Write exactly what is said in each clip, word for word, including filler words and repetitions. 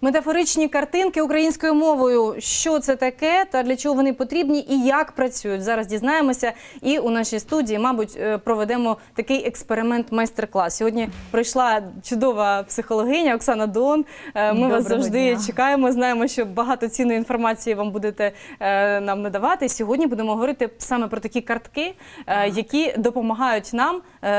Метафоричні картинки українською мовою. Що це таке та для чого вони потрібні і як працюють? Зараз дізнаємося. І у нашій студії, мабуть, проведемо такий експеримент-майстер-клас. Сьогодні прийшла чудова психологиня Оксана Дон. Ми Доброго вас завжди дня. чекаємо. Знаємо, що багато цінної інформації вам будете нам надавати. Сьогодні будемо говорити саме про такі картки, які допомагають нам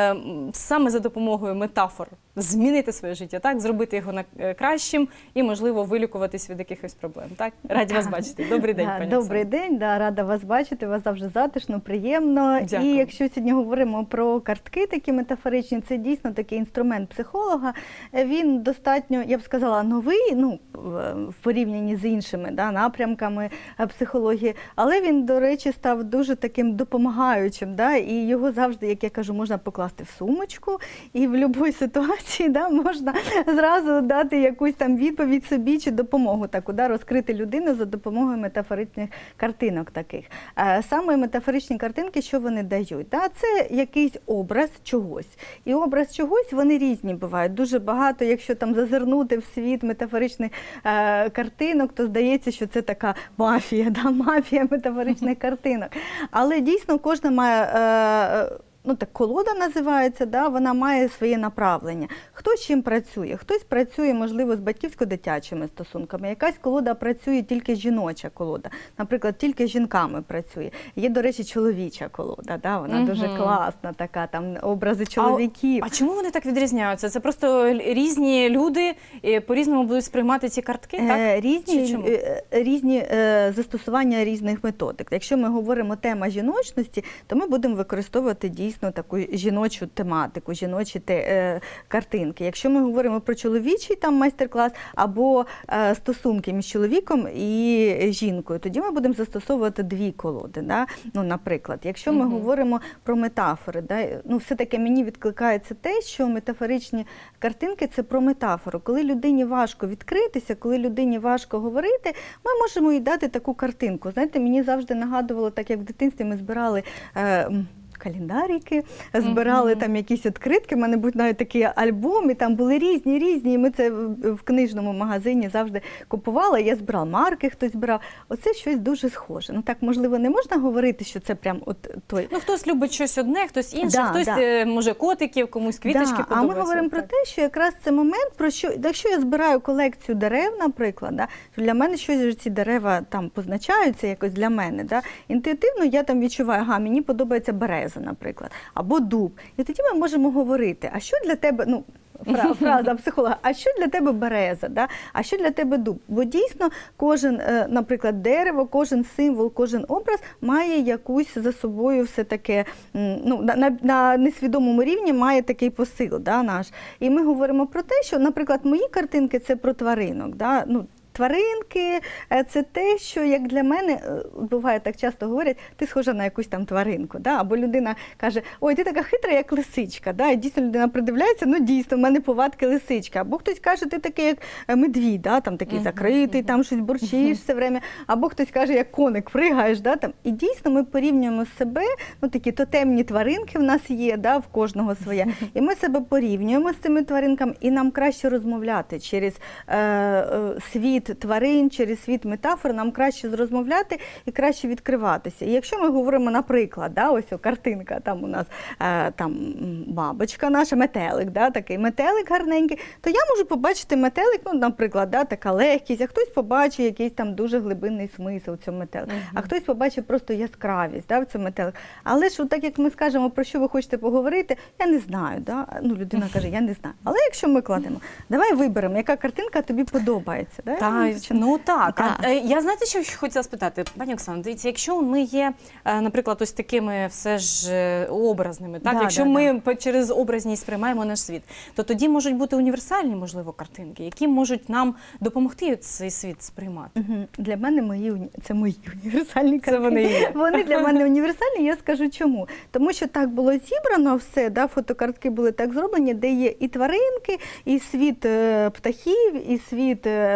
саме за допомогою метафор змінити своє життя, так, зробити його кращим і, можливо, вилікуватись від якихось проблем. Так? Раді вас бачити. Добрий день, да, пані Добрий Оксана. день, да, рада вас бачити, вас завжди затишно, приємно. Дякую. І якщо сьогодні говоримо про картки такі метафоричні, це дійсно такий інструмент психолога. Він достатньо, я б сказала, новий, ну, в порівнянні з іншими да, напрямками психології, але він, до речі, став дуже таким допомагаючим, да, і його завжди, як я кажу, можна покласти в сумочку, і в будь-якій ситуації да, можна зразу дати якусь там відповідь собі чи допомогу таку, да, розкрити людину за допомогою метафоричних картинок таких. Саме метафоричні картинки, що вони дають? Да? Це якийсь образ чогось. І образ чогось, вони різні бувають. Дуже багато, якщо там зазирнути в світ метафоричних е, картинок, то здається, що це така мафія, да? мафія метафоричних картинок. Але дійсно кожна має... Е, ну так колода називається, да, вона має своє направлення. Хто з чим працює? Хтось працює, можливо, з батьківсько-дитячими стосунками. Якась колода працює тільки жіноча колода. Наприклад, тільки з жінками працює. Є, до речі, чоловіча колода, да, вона угу. дуже класна така, там образи чоловіків. А, а чому вони так відрізняються? Це просто різні люди по-різному будуть сприймати ці картки, так? Е, різні різні е, застосування різних методик. Якщо ми говоримо тема жіночності, то ми будемо використовувати дійсно таку жіночу тематику, жіночі те, е, картинки. Якщо ми говоримо про чоловічий там майстер-клас або е, стосунки між чоловіком і жінкою, тоді ми будемо застосовувати дві колоди. Да? Ну, наприклад, якщо ми угу. говоримо про метафори, да? Ну, все-таки мені відкликається те, що метафоричні картинки – це про метафору. Коли людині важко відкритися, коли людині важко говорити, ми можемо їй дати таку картинку. Знаєте, мені завжди нагадувало, так як в дитинстві ми збирали е, календарики, збирали mm-hmm. там якісь відкритки, в мене був навіть такий альбом, і там були різні, різні, і ми це в книжному магазині завжди купували, я збирала марки, хтось збирав. Оце щось дуже схоже. Ну так, можливо, не можна говорити, що це прям от той... Ну, хтось любить щось одне, хтось інше, да, хтось, да. може, котиків, комусь квіточки да. подобаються. А ми говоримо про те, що якраз це момент, про що, якщо я збираю колекцію дерев, наприклад, да, то для мене щось ці дерева там позначаються якось для мене, да, інтуїтивно я там відчуваю, ага, мені подобається береза, наприклад, або дуб. І тоді ми можемо говорити, а що для тебе, ну, фраза психолога, а що для тебе береза, да? А що для тебе дуб? Бо дійсно кожен, наприклад, дерево, кожен символ, кожен образ має якусь за собою все таке, ну, на, на несвідомому рівні має такий посил, да, наш. І ми говоримо про те, що, наприклад, мої картинки – це про тваринок, да? Ну, тваринки – це те, що, як для мене, буває, так часто говорять, ти схожа на якусь там тваринку. Да? Або людина каже, ой, ти така хитра, як лисичка. Да? І дійсно людина придивляється, ну дійсно, в мене повадки лисичка. Або хтось каже, ти такий, як медвідь, да? Там такий uh-huh, закритий, uh-huh. там щось бурчиш uh-huh. все время. Або хтось каже, як коник, пригаєш. Да? Там. І дійсно ми порівнюємо себе, ну такі тотемні тваринки в нас є, да? В кожного своє. І ми себе порівнюємо з цими тваринками, і нам краще розмовляти через е, е, світ тварин, через світ метафор, нам краще розмовляти і краще відкриватися. І якщо ми говоримо, наприклад, да, ось о, картинка, там у нас е, там бабочка наша, метелик, да, такий метелик гарненький, то я можу побачити метелик, ну, наприклад, да, така легкість, а хтось побачить якийсь там дуже глибинний смисл в цьому метелику, uh-huh. а хтось побачить просто яскравість, да, в цьому метелику. Але ж, так як ми скажемо, про що ви хочете поговорити, я не знаю, да? Ну, людина каже, я не знаю. Але якщо ми кладемо, давай виберемо, яка картинка тобі подобається. Да? Так, ну так. так. А, я, знаєте, що хотіла спитати? Пані Оксано, дивіться, якщо ми є, наприклад, ось такими все ж образними, так? Да, якщо да, ми да. через образність сприймаємо наш світ, то тоді можуть бути універсальні, можливо, картинки, які можуть нам допомогти цей світ сприймати. Угу. Для мене мої, це мої універсальні картинки. Це вони є. Вони для мене універсальні, я скажу чому. Тому що так було зібрано все, да, фотокартки були так зроблені, де є і тваринки, і світ е, птахів, і світ е,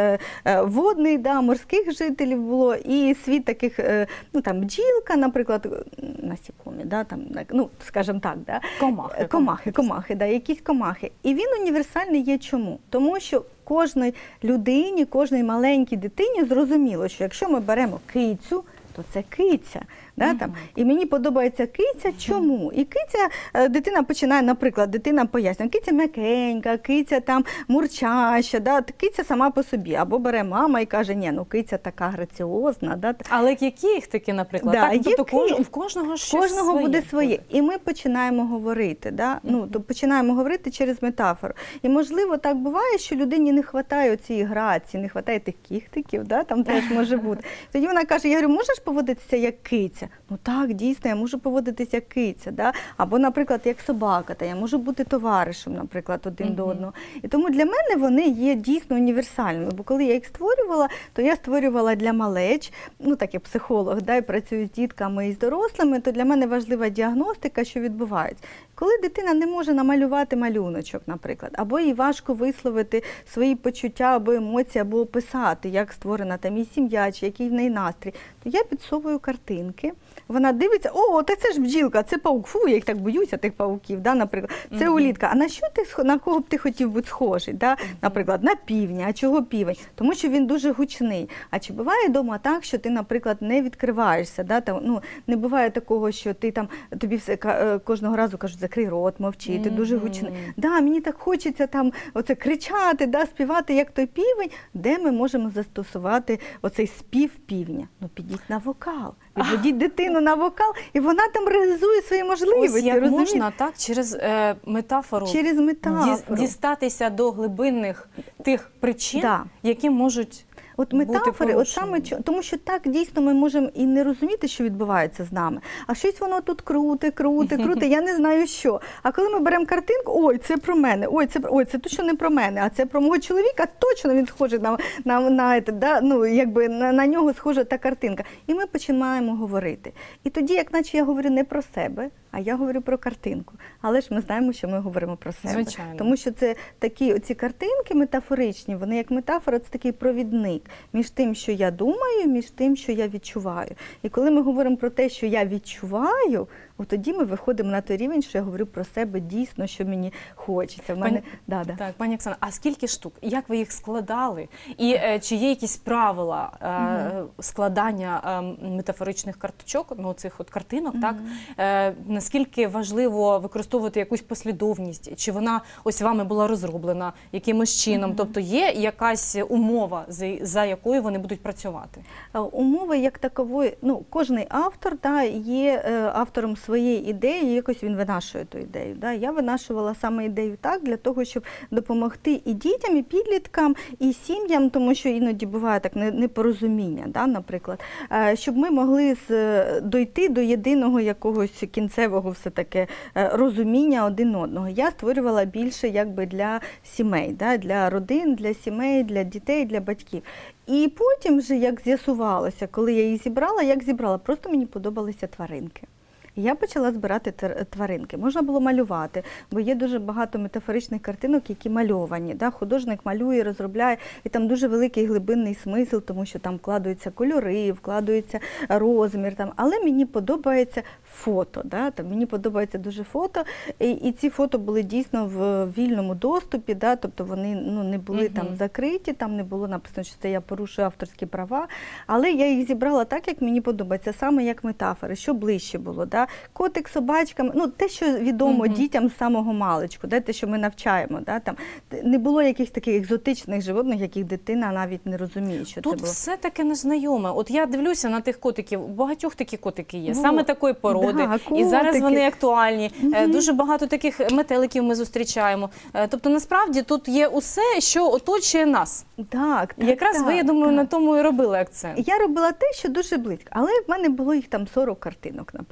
е, водний, да, морських жителів було, і світ таких, е, ну там бджілка, наприклад, насікомі, да, там, ну, скажімо так, да. Комахи. Комахи, комахи, да, якісь комахи. І він універсальний є чому? Тому що кожній людині, кожній маленькій дитині зрозуміло, що якщо ми беремо кицю, то це киця. Да, там. І мені подобається киця. Чому? І киця, дитина починає, наприклад, дитина пояснює, киця м'якенька, киця там мурчаща, да, киця сама по собі. Або бере мама і каже, ні, ну киця така граціозна. Да. Але які їх такі, наприклад? Да, так? Тобто які? кож... в кожного щось кожного своє буде своє. І ми починаємо говорити. Да? Mm-hmm. Ну, то починаємо говорити через метафору. І, можливо, так буває, що людині не вистачає цієї грації, не вистачає тих кіхтиків, да? Там теж може бути. Тоді вона каже, я говорю, можеш поводитися як киця? Ну так, дійсно, я можу поводитися як киця. Да? Або, наприклад, як собака, та я можу бути товаришем, наприклад, один mm-hmm. до одного. І тому для мене вони є дійсно універсальними. Бо коли я їх створювала, то я створювала для малеч, ну так як психолог, да, і працюю з дітками і з дорослими, то для мене важлива діагностика, що відбувається. Коли дитина не може намалювати малюночок, наприклад, або їй важко висловити свої почуття або емоції, або описати, як створена там її сім'я, чи який в неї настрій, то я підсовую картинки. Вона дивиться, о, та це ж бджілка, це паук, фу, я їх так боюся, тих пауків, да, наприклад, це mm-hmm. улітка. А на що ти, на кого б ти хотів бути схожий? Да? Mm-hmm. Наприклад, на півня, а чого півень? Тому що він дуже гучний. А чи буває вдома так, що ти, наприклад, не відкриваєшся, да? Там, ну, не буває такого, що ти там, тобі все, кожного разу кажуть, закрий рот, мовчи, mm-hmm. ти дуже гучний. Да, мені так хочеться там оце кричати, да, співати, як той півень. Де ми можемо застосувати оцей спів півня? Ну, підіть на вокал. Відведіть дитину на вокал, і вона там реалізує свої можливості. Ось як розумієте? можна так через е, метафору, через метафору дістатися до глибинних тих причин, да. які можуть От метафори, от саме тому що так дійсно ми можемо і не розуміти, що відбувається з нами, а щось воно тут круте, круте, круте, я не знаю що. А коли ми беремо картинку, ой, це про мене, ой, це ой, це точно не про мене, а це про мого чоловіка, точно він схожий на на, на, на, да, ну, якби на, на нього схожа та картинка. І ми починаємо говорити. І тоді, як наче я говорю не про себе, а я говорю про картинку. Але ж ми знаємо, що ми говоримо про себе. Звичайно. Тому що це такі оці картинки метафоричні, вони як метафора, це такий провідник між тим, що я думаю, між тим, що я відчуваю. І коли ми говоримо про те, що я відчуваю, от тоді ми виходимо на той рівень, що я говорю про себе дійсно, що мені хочеться. В мене... Пані... Да, да. Так, пані Оксана, а скільки штук? Як ви їх складали? І е, чи є якісь правила е, угу. складання е, метафоричних карточок, ну цих от картинок, угу. так? Е, наскільки важливо використовувати якусь послідовність? Чи вона ось вами була розроблена якимось чином? Угу. Тобто є якась умова, за, за якою вони будуть працювати? Умови як такової, ну, кожний автор да, є е, автором своєї ідеї, і якось він винашує ту ідею. Да. Я винашувала саме ідею так, для того, щоб допомогти і дітям, і підліткам, і сім'ям, тому що іноді буває так непорозуміння, да, наприклад, е, щоб ми могли з, дойти до єдиного якогось кінцевого все-таки е, розуміння один одного. Я створювала більше якби для сімей, да, для родин, для сімей, для дітей, для батьків. І потім вже, як з'ясувалося, коли я їх зібрала, як зібрала, просто мені подобалися тваринки. Я почала збирати тваринки. Можна було малювати, бо є дуже багато метафоричних картинок, які мальовані. Да? Художник малює, розробляє, і там дуже великий глибинний смисл, тому що там вкладаються кольори, вкладається розмір. Там. Але мені подобається фото. Да? Там, мені подобається дуже фото, і, і ці фото були дійсно в вільному доступі, да? Тобто вони ну, не були угу. там закриті, там не було написано, що це я порушую авторські права, але я їх зібрала так, як мені подобається, саме як метафори, що ближче було. Да? Котик, собачка, ну те, що відомо uh-huh. дітям з самого маличку, да, те, що ми навчаємо. Да, там, не було якихось таких екзотичних животних, яких дитина навіть не розуміє, що тут це було. Тут все таке незнайоме. От я дивлюся на тих котиків, у багатьох такі котики є, ну, саме такої породи, да, і зараз вони актуальні. Uh-huh. Дуже багато таких метеликів ми зустрічаємо. Тобто, насправді, тут є усе, що оточує нас. Так, так, якраз так, ви, я думаю, так. на тому і робили акцент. Я робила те, що дуже близько, але в мене було їх там сорок картинок, наприклад. Uh-huh.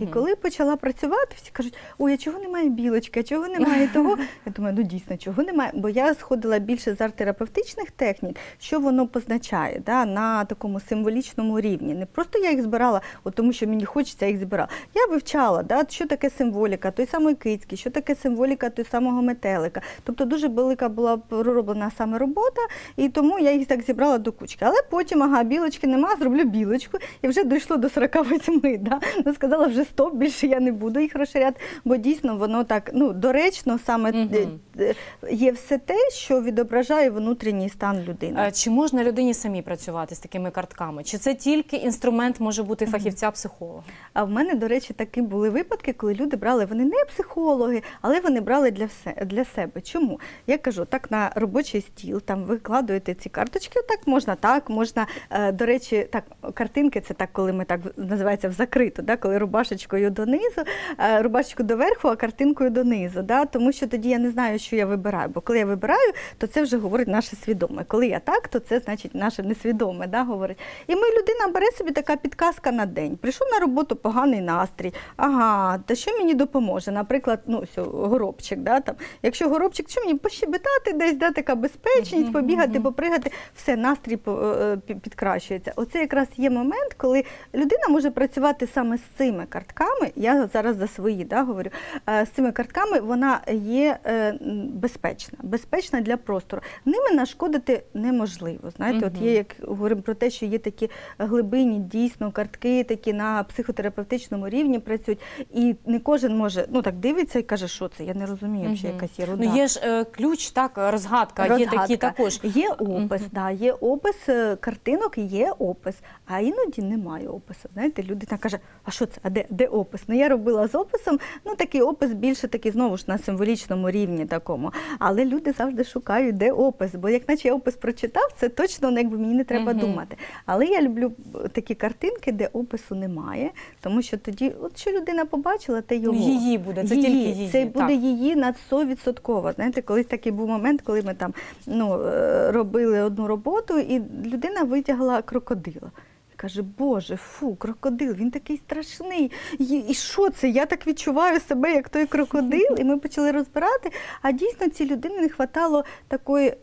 І коли почала працювати, всі кажуть, ой, а чого немає білочки, а чого немає того? Я думаю, ну дійсно, чого немає? Бо я сходила більше з арт-терапевтичних технік, що воно позначає, да, на такому символічному рівні. Не просто я їх збирала, от тому що мені хочеться, я їх збирала. Я вивчала, да, що таке символіка той самої кицьки, що таке символіка той самого метелика. Тобто дуже велика була пророблена саме робота, і тому я їх так зібрала до кучки. Але потім, ага, білочки нема, зроблю білочку, і вже дійшло до сорока восьми, да. Ну, сказала, вже стоп, більше я не буду їх розширяти, бо дійсно воно так, ну, доречно саме угу. є все те, що відображає внутрішній стан людини. А чи можна людині самі працювати з такими картками? Чи це тільки інструмент може бути фахівця-психолога? А в мене, до речі, такі були випадки, коли люди брали, вони не психологи, але вони брали для, все, для себе. Чому? Я кажу, так на робочий стіл, там викладуєте ці карточки, так можна, так, можна, до речі, так, картинки, це так, коли ми так, називається, в закриту, да, коли рубашечкою донизу, рубашечку доверху, а картинкою донизу, да, тому що тоді я не знаю, що я вибираю, бо коли я вибираю, то це вже говорить наше свідоме. Коли я так, то це значить наше несвідоме, да, говорить. І ми, людина бере собі така підказка на день. Прийшов на роботу, поганий настрій. Ага, та що мені допоможе? Наприклад, ну, все, горобчик, да, там. Якщо горобчик, що мені пощебетати десь, да, така безпечність, побігати, попригати, все, настрій підкращується. Оце якраз є момент, коли людина може працювати саме з цими картками. Я зараз за свої, да, говорю. З цими картками вона є безпечна, безпечна для простору. Ними нашкодити неможливо. Знаєте, угу. от є, як говоримо про те, що є такі глибинні, дійсно, картки такі на психотерапевтичному рівні працюють, і не кожен може, ну так дивиться і каже, що це, я не розумію, угу. що якась єрунда. Ну є ж е, ключ, так, розгадка, розгадка, є такі також. Є опис, угу. да, є опис картинок, є опис, а іноді немає опису. Знаєте, людина каже, а що це, а де, де опис? Ну я робила з описом, ну такий опис більше такий, знову ж, на символічному рівні такому, але люди завжди шукають, де опис, бо як наче я опис прочитав, це точно, ну, якби мені не треба угу. думати. Але я люблю такі картинки, де опису немає, тому що тоді, от що людина побачила, те його. Її буде, це її, тільки її. Це буде так. її на сто відсотків. Знаєте, колись такий був момент, коли ми там, ну, робили одну роботу, і людина витягла крокодила. Каже, боже, фу, крокодил, він такий страшний. І, і що це? Я так відчуваю себе, як той крокодил. І ми почали розбирати, а дійсно цій людині не вистачало такої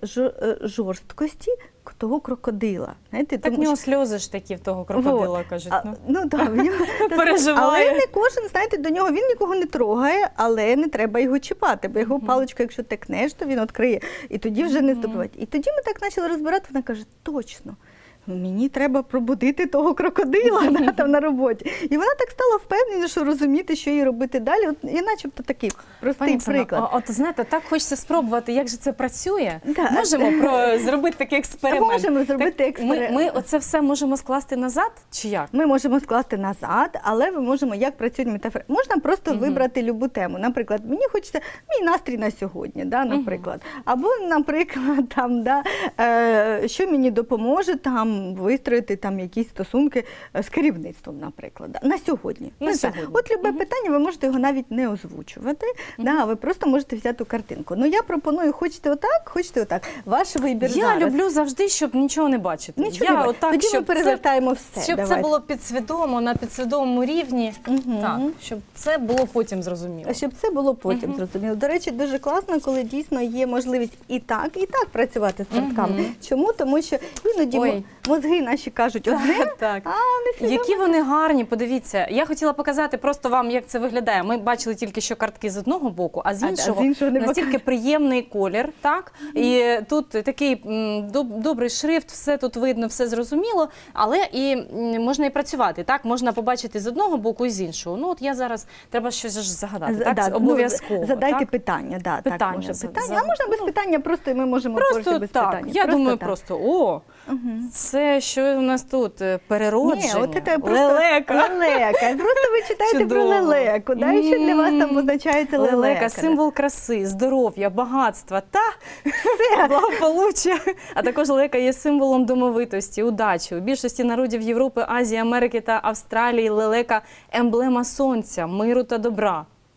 жорсткості того крокодила. Знаєте, так в нього що... сльози ж такі в того крокодила, вот. кажуть. А, ну, ну так, переживає. Але не кожен, знаєте, до нього, він нікого не трогає, але не треба його чіпати, бо його паличка, якщо текнеш, то він відкриє, і тоді вже не здобувати. І тоді ми так почали розбирати, вона каже, точно. Мені треба пробудити того крокодила да, там на роботі. І вона так стала впевнена, що розуміти, що їй робити далі. От, і начебто такий простий Пані приклад. Оксано, от знаєте, так хочеться спробувати, як же це працює. Да. Можемо про, зробити такий експеримент. Можемо зробити так, експеримент. Ми, ми оце все можемо скласти назад, чи як? Ми можемо скласти назад, але ми можемо, як працюють метафори. Можна просто угу. вибрати любу тему. Наприклад, мені хочеться, мій настрій на сьогодні, да, наприклад. Угу. Або, наприклад, там, да, е, що мені допоможе там вистроїти там якісь стосунки з керівництвом, наприклад, на сьогодні. На сьогодні. От любе uh-huh. питання, ви можете його навіть не озвучувати, uh-huh. да, ви просто можете взяти ту картинку. Ну я пропоную, хочете отак, хочете отак. Ваш вибір Я зараз. люблю завжди, щоб нічого не бачити. Нічого я не отак, Тоді щоб ми перевертаємо це, все. Щоб Давайте. це було підсвідомо, на підсвідомому рівні, uh-huh. так, щоб це було потім зрозуміло. Щоб це було потім uh-huh. зрозуміло. До речі, дуже класно, коли дійсно є можливість і так, і так працювати з картками. Uh-huh. Чому? Тому що іноді Ой. мозги наші кажуть одне, так. а не які вони гарні, подивіться. Я хотіла показати просто вам, як це виглядає. Ми бачили тільки що картки з одного боку, а з іншого, а, з іншого настільки приємний колір, так? І тут такий м, добрий шрифт, все тут видно, все зрозуміло, але і м, можна і працювати, так? Можна побачити з одного боку і з іншого. Ну, от я зараз, треба щось ж загадати, З, так? Да, обов'язково. Ну, задайте так? питання, да, питання. так, може, За, питання. за... А можна без ну, питання, просто ми можемо просто без так. питання. Я просто думаю, так. просто, о, угу. це що у нас тут? Переродження? Ні, от це просто лелека. лелека. Просто ви читаєте Чудово. про лелеку, да, і що для вас там позначається лелека. Лелека, символ краси, здоров'я, багатства та благополуччя. А також лелека є символом домовитості, удачі. У більшості народів Європи, Азії, Америки та Австралії лелека – емблема сонця, миру та добра.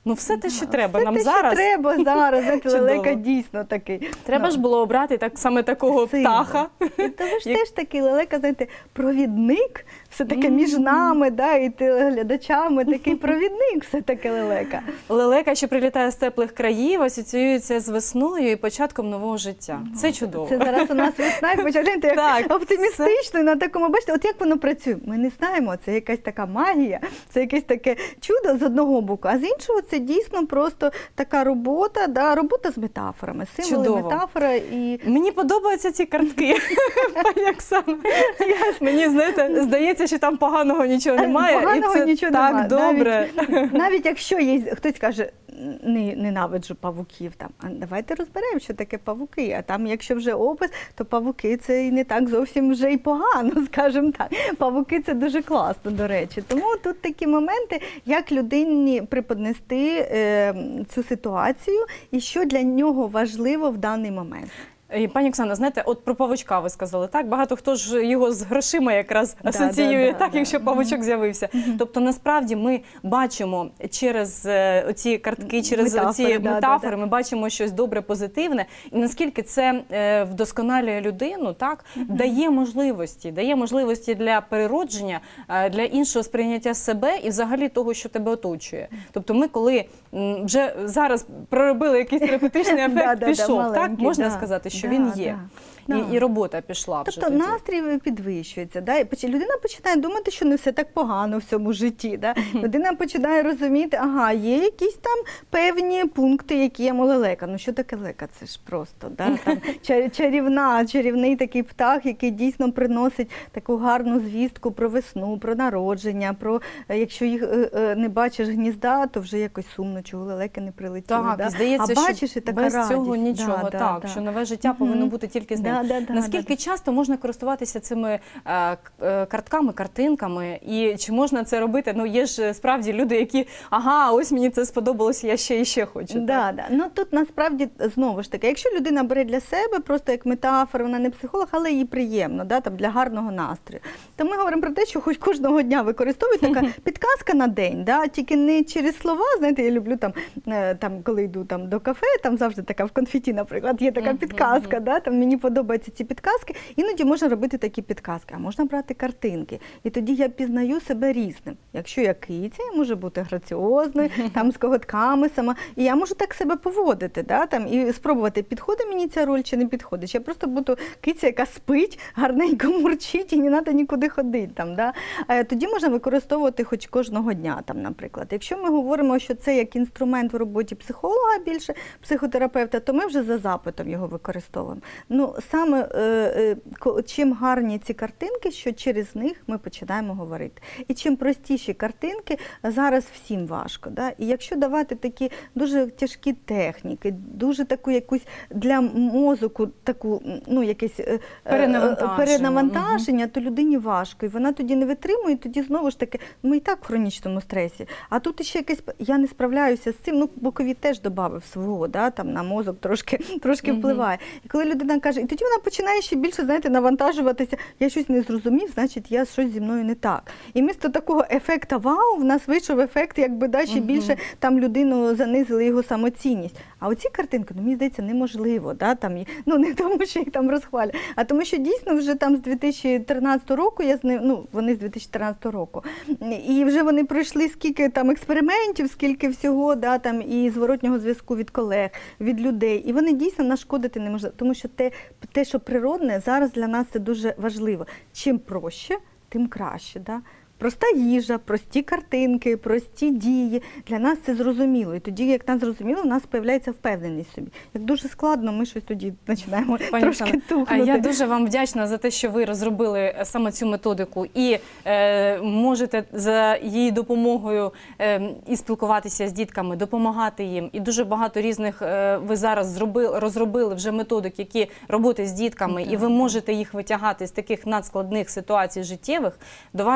Ну, все те, що Да, треба все нам те, зараз. Що треба зараз. Знаєте, Чудово. лелека дійсно такий. Треба Ну, ж було обрати так, саме такого сильно. птаха. І то ви ж Як- теж такий лелека, знаєте, провідник, все-таки Мгм. між нами, да, і телеглядачами, такий провідник все-таки лелека. Лелека, що прилітає з теплих країв, асоціюється з весною і початком нового життя. Це чудово. Це зараз у нас весна, і починаєте як Так, оптимістично, і на такому, бачите, от як воно працює. Ми не знаємо, це якась така магія, це якесь таке чудо з одного боку, а з іншого це дійсно просто така робота, да, робота з метафорами, символи, Чудово. метафора і Мені подобаються ці картки, пані Оксано. Мені, знаєте, здається, що там поганого нічого немає. Поганого і це нічого так немає. добре. Навіть, навіть якщо є, хтось каже, не, ненавиджу павуків, там, а давайте розберемо, що таке павуки. А там, якщо вже опис, то павуки це і не так зовсім вже і погано, скажімо так. Павуки це дуже класно, до речі. Тому тут такі моменти, як людині преподнести е, цю ситуацію і що для нього важливо в даний момент. І, пані Оксана, знаєте, от про павучка ви сказали, так? Багато хто ж його з грошима якраз Да, асоціює, да, да, так, да. якщо павучок з'явився. Тобто, насправді, ми бачимо через е, оці картки, через Метафори, оці да, да, метафори, да. ми бачимо щось добре, позитивне. І наскільки це е, вдосконалює людину, так, дає можливості, дає можливості для переродження, е, для іншого сприйняття себе і взагалі того, що тебе оточує. Тобто ми, коли м, вже зараз проробили якийсь терапевтичний Да, ефект, да, да, пішов, так, маленький, можна да. сказати, що Да, він є. да. І, і робота пішла вже Тобто тоді. настрій підвищується, да? І поч- людина починає думати, що не все так погано в цьому житті. Да? Людина починає розуміти, ага, є якісь там певні пункти, які є лелека. Ну що таке лелека? Це ж просто да? Там, чар- чарівна, чарівний такий птах, який дійсно приносить таку гарну звістку про весну, про народження, про е, якщо їх е, е, не бачиш гнізда, то вже якось сумно, чого лелеки не прилетіли. Так, да? і здається, а бачиш, що і така без радість. цього нічого, Да, да, так, да. що нове життя Мгм. повинно бути тільки з ним. Да, да, да, Наскільки да, часто можна користуватися цими е, к- е, картками, картинками, і чи можна це робити? Ну, є ж е, справді люди, які, ага, ось мені це сподобалося, я ще і ще хочу. так? Да, да. Ну тут насправді знову ж таки, якщо людина бере для себе просто як метафору, вона не психолог, але їй приємно, да, там, для гарного настрою. То ми говоримо про те, що хоч кожного дня використовують така підказка на день, да, тільки не через слова. Знаєте, я люблю там, е, там коли йду там до кафе, там завжди така в конфеті, наприклад, є така Мгм, підказка, мгм. да, там мені подобаються ці підказки. Іноді можна робити такі підказки, а можна брати картинки. І тоді я пізнаю себе різним. Якщо я киця, я можу бути граціозною, там з коготками сама, і я можу так себе поводити, да, там, і спробувати, підходить мені ця роль чи не підходить. Чи я просто буду киця, яка спить, гарненько мурчить і не треба нікуди ходити. Там, да. А тоді можна використовувати хоч кожного ддня, там, наприклад. Якщо ми говоримо, що це як інструмент в роботі психолога більше, психотерапевта, то ми вже за запитом його використовуємо. Ну, саме е, е, ко- чим гарні ці картинки, що через них ми починаємо говорити. І чим простіші картинки, зараз всім важко. Да? І якщо давати такі дуже тяжкі техніки, дуже таку якусь для мозку таку, ну, якесь е, е, Перенавантаження. перенавантаження, то людині важко. І вона тоді не витримує, тоді знову ж таки, ми і так в хронічному стресі. А тут ще якесь, я не справляюся з цим, ну, бо ковід теж додав свого, да, там на мозок трошки, трошки Мгм. впливає. І коли людина каже, і тоді вона починає ще більше, знаєте, навантажуватися, я щось не зрозумів, значить, я щось зі мною не так. І вмісто такого ефекта вау, в нас вийшов ефект, якби да, ще Мгм. більше там людину занизили його самоцінність. А оці картинки, ну, мені здається, неможливо, да, там, і- ну, не тому, що їх там розхвалюють, а тому, що дійсно вже там з дві тисячі тринадцятого року, я з ним, ну, вони з дві тисячі тринадцятого року, і вже вони пройшли скільки там експериментів, скільки всього, да, там, і зворотнього зв'язку від колег, від людей, і вони дійсно нашкодити не можуть, тому що те, те, що природне, зараз для нас це дуже важливо. Чим проще, тим краще. Да? Проста їжа, прості картинки, прості дії. Для нас це зрозуміло. І тоді, як нас зрозуміло, в нас з'являється впевненість в собі. Як дуже складно, ми щось тоді починаємо Пані трошки Оксано, а тухнути. я дуже вам вдячна за те, що ви розробили саме цю методику і е, можете за її допомогою е, і спілкуватися з дітками, допомагати їм. І дуже багато різних е, ви зараз зробили, розробили вже методик, які роботи з дітками, і ви можете їх витягати з таких надскладних ситуацій життєвих. До вас звертаються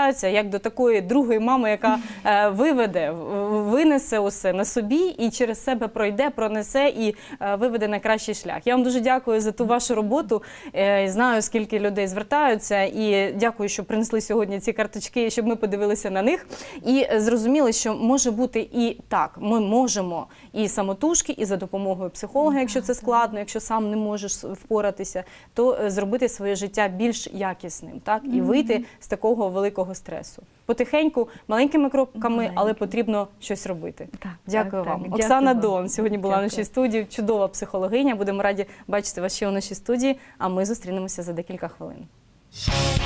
звертаються як до такої другої мами, яка е, виведе, в- винесе усе на собі і через себе пройде, пронесе і е, виведе на кращий шлях. Я вам дуже дякую за ту вашу роботу. Е, знаю, скільки людей звертаються, і дякую, що принесли сьогодні ці карточки, щоб ми подивилися на них і е, зрозуміли, що може бути і так. Ми можемо і самотужки, і за допомогою психолога, якщо це складно, якщо сам не можеш впоратися, то е, зробити своє життя більш якісним, так, і вийти з такого великого стресу. Потихеньку, маленькими кроками, але Маленькими. потрібно щось робити. Так, Дякую так, вам. так. Оксана Дякую вам. Дон сьогодні була в Дякую. нашій студії, чудова психологиня. Будемо раді бачити вас ще у нашій студії, а ми зустрінемося за декілька хвилин.